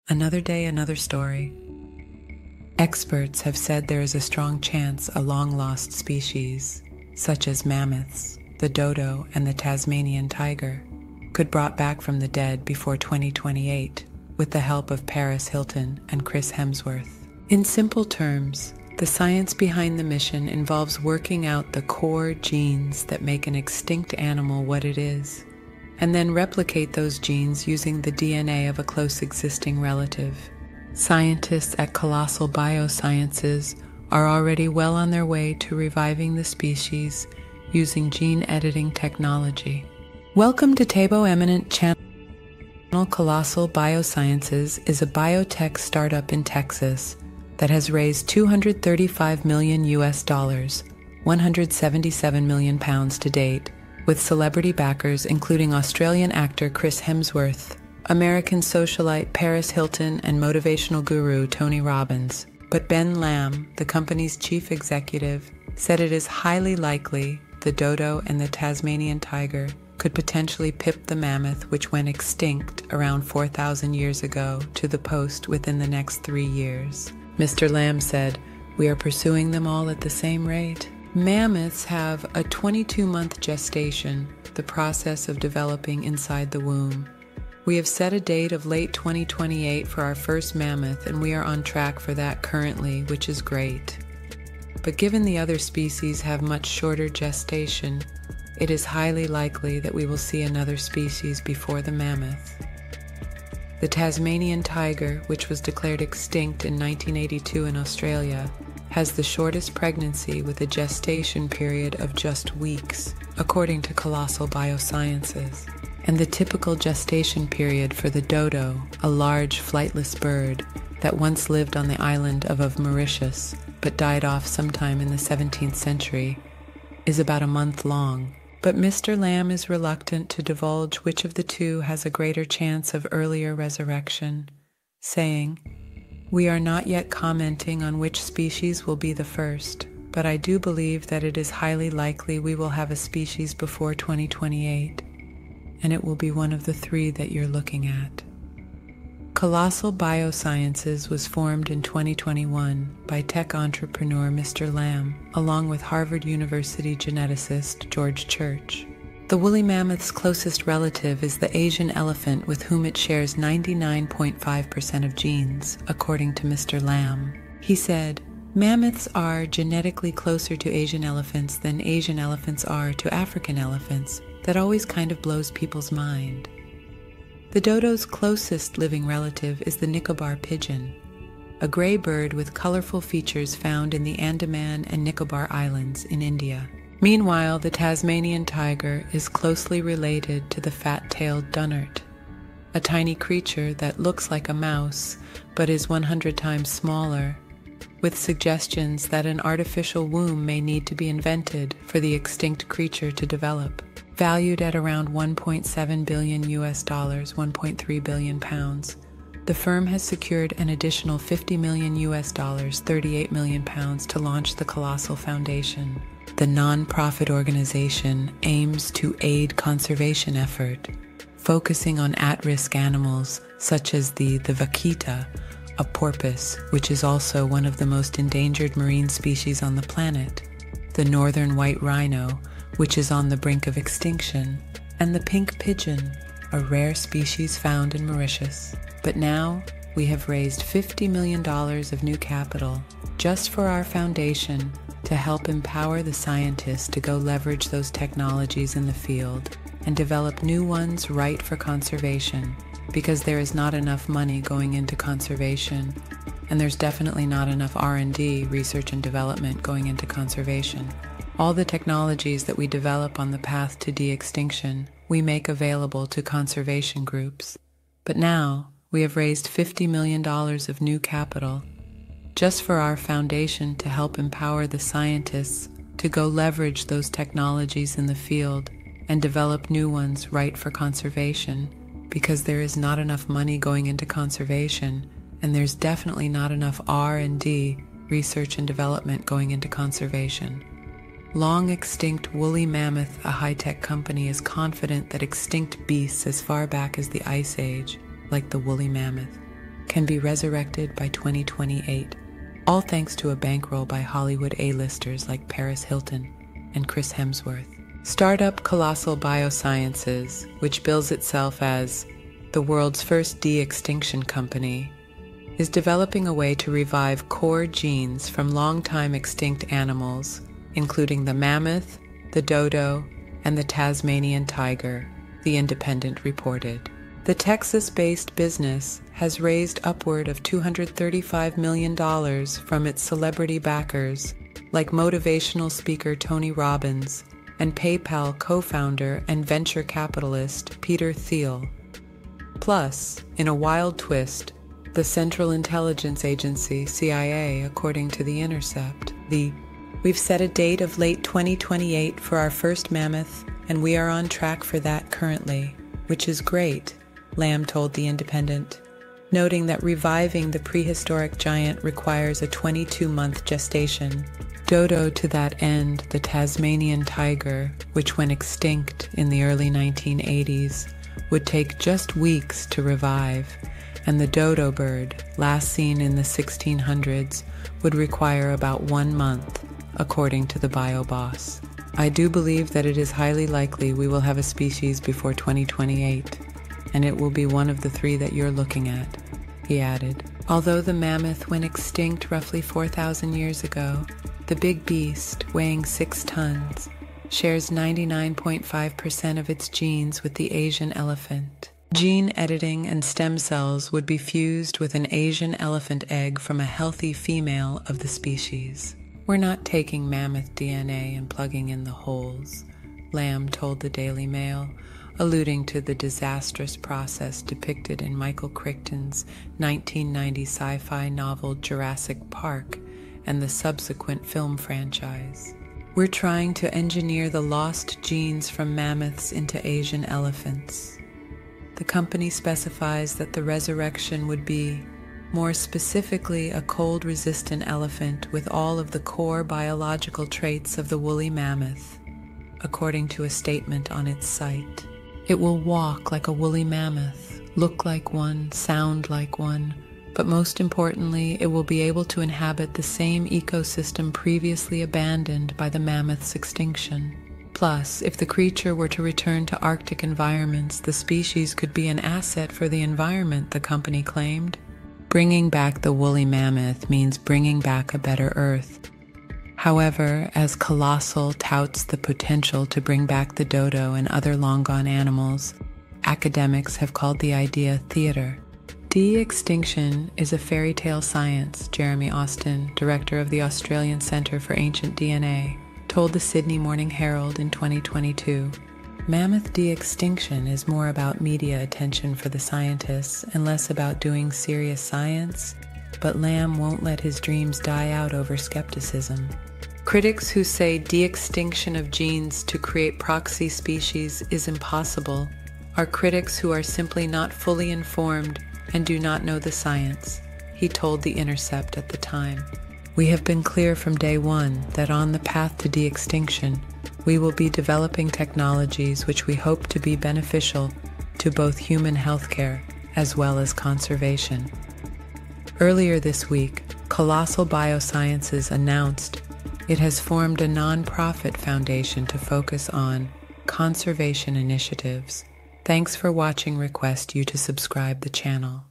Another day, another story. Experts have said there is a strong chance a long-lost species, such as mammoths, the dodo, and the Tasmanian tiger, could be brought back from the dead before 2028 with the help of Paris Hilton and Chris Hemsworth. In simple terms, the science behind the mission involves working out the core genes that make an extinct animal what it is, and then replicate those genes using the DNA of a close existing relative. Scientists at Colossal Biosciences are already well on their way to reviving the species using gene editing technology. Welcome to Tabo Eminent Channel. Colossal Biosciences is a biotech startup in Texas that has raised $235 million, 177 million pounds to date, with celebrity backers including Australian actor Chris Hemsworth, American socialite Paris Hilton, and motivational guru Tony Robbins. But Ben Lamb, the company's chief executive, said it is highly likely the dodo and the Tasmanian tiger could potentially pip the mammoth, which went extinct around 4,000 years ago, to the post within the next 3 years. Mr. Lamb said, "We are pursuing them all at the same rate." Mammoths have a 22-month gestation, the process of developing inside the womb. We have set a date of late 2028 for our first mammoth, and we are on track for that currently, which is great. But given the other species have much shorter gestation, it is highly likely that we will see another species before the mammoth. The Tasmanian tiger, which was declared extinct in 1982 in Australia, has the shortest pregnancy with a gestation period of just weeks, according to Colossal Biosciences. And the typical gestation period for the dodo, a large flightless bird that once lived on the island of Mauritius but died off sometime in the 17th century, is about a month long. But Mr. Lamb is reluctant to divulge which of the two has a greater chance of earlier resurrection, saying, "We are not yet commenting on which species will be the first, but I do believe that it is highly likely we will have a species before 2028, and it will be one of the three that you're looking at." Colossal Biosciences was formed in 2021 by tech entrepreneur Mr. Lamb, along with Harvard University geneticist George Church. The woolly mammoth's closest relative is the Asian elephant, with whom it shares 99.5% of genes, according to Mr. Lamb. He said, "Mammoths are genetically closer to Asian elephants than Asian elephants are to African elephants. That always kind of blows people's mind." The dodo's closest living relative is the Nicobar pigeon, a gray bird with colorful features found in the Andaman and Nicobar Islands in India. Meanwhile, the Tasmanian tiger is closely related to the fat-tailed dunnart, a tiny creature that looks like a mouse but is 100 times smaller, with suggestions that an artificial womb may need to be invented for the extinct creature to develop. Valued at around $1.7 billion, 1.3 billion pounds, the firm has secured an additional $50 million, 38 million pounds, to launch the Colossal Foundation. The non-profit organization aims to aid conservation effort, focusing on at-risk animals such as the vaquita, a porpoise, which is also one of the most endangered marine species on the planet, the northern white rhino, which is on the brink of extinction, and the pink pigeon, a rare species found in Mauritius. But now, we have raised $50 million of new capital just for our foundation to help empower the scientists to go leverage those technologies in the field and develop new ones right for conservation, because there is not enough money going into conservation, and there's definitely not enough R&D, research and development, going into conservation. All the technologies that we develop on the path to de-extinction, we make available to conservation groups. But now, we have raised $50 million of new capital just for our foundation to help empower the scientists to go leverage those technologies in the field and develop new ones right for conservation, because there is not enough money going into conservation, and there's definitely not enough R&D, research and development, going into conservation. Long extinct woolly mammoth, a high-tech company, is confident that extinct beasts as far back as the Ice Age, like the woolly mammoth, can be resurrected by 2028, all thanks to a bankroll by Hollywood A-listers like Paris Hilton and Chris Hemsworth. Startup Colossal Biosciences, which bills itself as the world's first de-extinction company, is developing a way to revive core genes from long-time extinct animals, including the mammoth, the dodo, and the Tasmanian tiger, The Independent reported. The Texas-based business has raised upward of $235 million from its celebrity backers, like motivational speaker Tony Robbins and PayPal co-founder and venture capitalist Peter Thiel. Plus, in a wild twist, the Central Intelligence Agency, CIA, according to The Intercept, we've set a date of late 2028 for our first mammoth, and we are on track for that currently, which is great, Lamb told The Independent, noting that reviving the prehistoric giant requires a 22-month gestation. Dodo, to that end, the Tasmanian tiger, which went extinct in the early 1980s, would take just weeks to revive, and the dodo bird, last seen in the 1600s, would require about 1 month, according to the BioBoss. I do believe that it is highly likely we will have a species before 2028, and it will be one of the 3 that you're looking at, he added. Although the mammoth went extinct roughly 4,000 years ago, the big beast, weighing 6 tons, shares 99.5% of its genes with the Asian elephant. Gene editing and stem cells would be fused with an Asian elephant egg from a healthy female of the species. We're not taking mammoth DNA and plugging in the holes, Lamb told the Daily Mail, alluding to the disastrous process depicted in Michael Crichton's 1990 sci-fi novel Jurassic Park and the subsequent film franchise. We're trying to engineer the lost genes from mammoths into Asian elephants. The company specifies that the resurrection would be, more specifically, a cold-resistant elephant with all of the core biological traits of the woolly mammoth, according to a statement on its site. It will walk like a woolly mammoth, look like one, sound like one, but most importantly, it will be able to inhabit the same ecosystem previously abandoned by the mammoth's extinction. Plus, if the creature were to return to Arctic environments, the species could be an asset for the environment, the company claimed. Bringing back the woolly mammoth means bringing back a better Earth. However, as Colossal touts the potential to bring back the dodo and other long-gone animals, academics have called the idea theater. De-extinction is a fairy tale science, Jeremy Austin, director of the Australian Centre for Ancient DNA, told the Sydney Morning Herald in 2022. Mammoth de-extinction is more about media attention for the scientists and less about doing serious science, but Lamb won't let his dreams die out over skepticism. Critics who say de-extinction of genes to create proxy species is impossible are critics who are simply not fully informed and do not know the science, he told The Intercept at the time. We have been clear from day one that on the path to de-extinction, we will be developing technologies which we hope to be beneficial to both human healthcare as well as conservation. Earlier this week, Colossal Biosciences announced it has formed a non-profit foundation to focus on conservation initiatives. Thanks for watching. Request you to subscribe the channel.